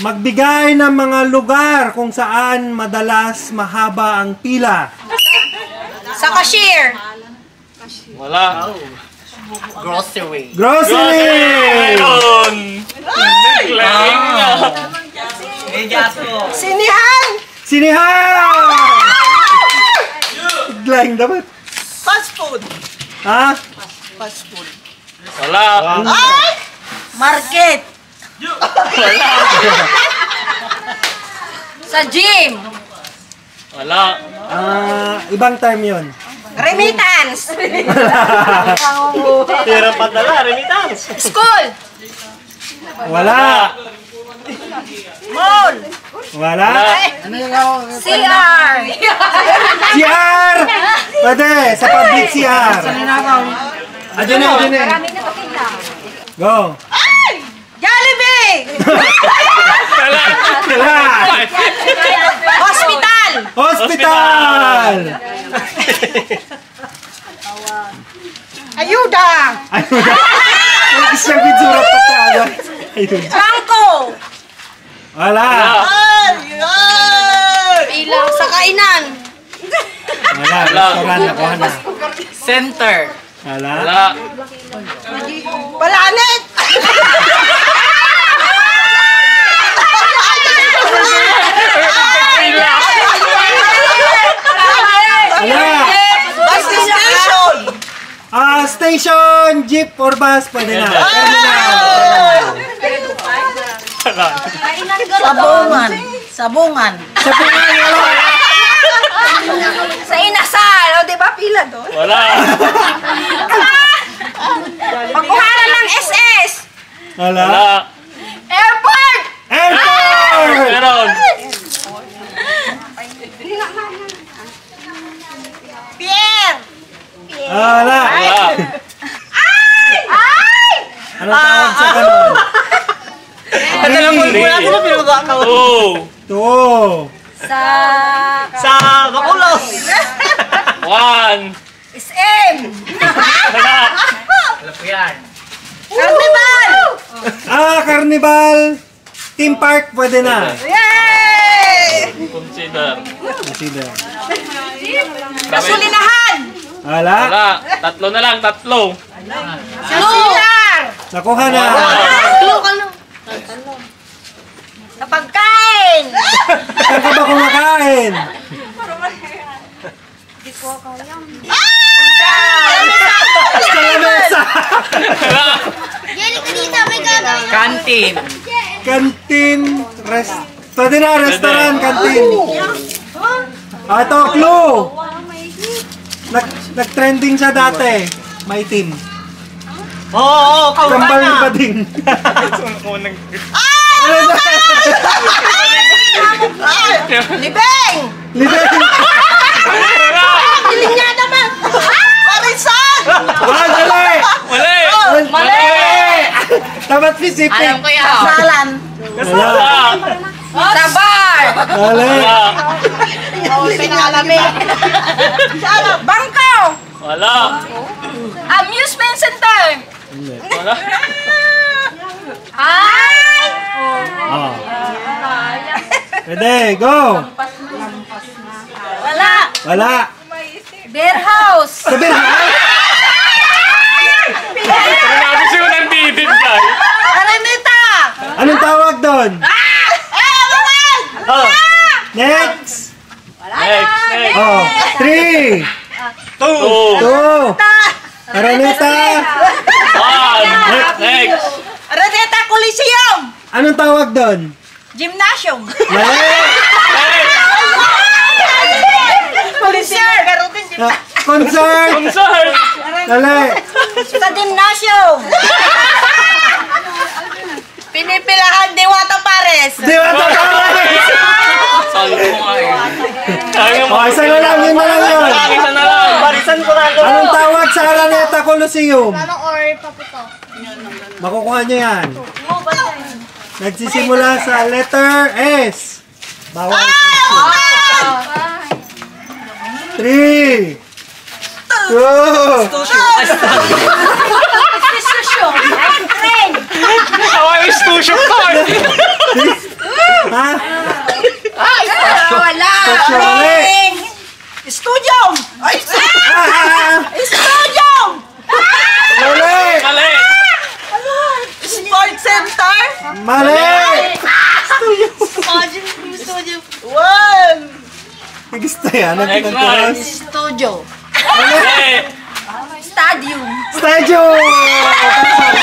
Magbigay ng mga lugar kung saan madalas mahaba ang pila. Sa cashier. Wala. Grocery. Grocery! Sinihan. Sinihan! Iglang dapat. Fast food. Ha? Fast food. Wala. Ay! Market. Sa gym. Wala. Ibang term yun. Remittance. Tira padala, remittance. School. Wala. Mall. Wala. CR. CR! Pwede, sa public CR. Adyan na. Go. Jollibee. Wala. Hospital. Hospital! Ayuda. Isang bitsura pa tayo. Ayun. Bangko. Wala. Bilang sa kainan. Wala. Restaurant, nakuha na. Center. Wala. Wala. Planet. Bus station. Station, jeep, or bus, pwede na. Sabungan. Sabungan. Sa inasal. O, di ba pila doon? Wala. Pagkuhanan ng SS. Wala. Wala. Airport. Airport! Meron. Pierre. Wala. Wala. Ay! Anong tawag sa ganun? Ano lang mo muna ko na pinuga ka. Two. Sa Bacolod. One. SM. Wala. Alam ko yan. Carnival. Carnival. Theme park, pwede na. Yay! Consider. Consider. Gasolinahan. Wala. Wala. Tatlo na lang, tatlo. Silar. Nakuha na. Sa pagkain. Saan ka ba kumakain? Sa lamesa. Canteen. Canteen. Pwede na, restaurant, canteen. Ito, clue. Nag-trending siya dati. May team. Oo, Kambal ni Bading. Libeng. Libeng. Piling nga naman. Parisan. Dali. Mali. Dapat Pacific. Alam ko yan. Salan. Wala. Sa bar. Dali. Pinalamig. Bangko. Wala. Amusement center. Wala. Ay! Oh. Pwede, go. Wala. Wala. Beer house. Sabi na. Sinabi siya ng bibig guys. Araneta. Anong tawag doon? Oh. Next. Next. Oh. 3. Two. 2. Araneta. One. Next. Araneta Coliseum. Anong tawag doon? Gymnasium. Mali. Concert. Concert. Concert. Dali. Sa gymnasium. Pinipilahan Diwata Pares. Di ba ito? Sabi ko nga eh. Oh, isa na lang. Yun na lang yun. Isa na lang. Barisan ko lang. Anong tawag sa Araneta Coliseum? Or paputo. Makukuha niyo yan. Nagsisimula sa letter S. Bawal. 3. 2. Institution. Train. Hawaii Studio Park. One! Gusto yan. Ano Next tinaturas? Studio. Hey! Stadium. Stadium!